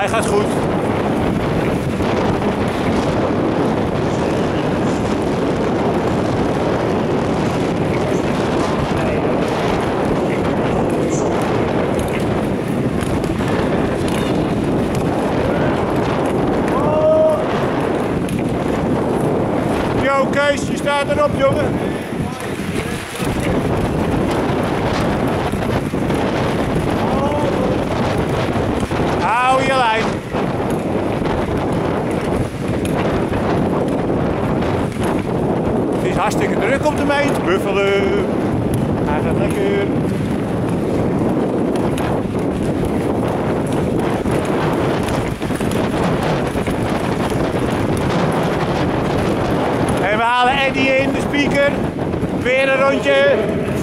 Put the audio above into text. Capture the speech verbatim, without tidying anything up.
Hij gaat goed. Yo Kees, je staat erop jongen. Hou je lijn. Het is hartstikke druk op de meet. Buffelen. Hij gaat lekker. En we halen Eddie in, de speaker. Weer een rondje.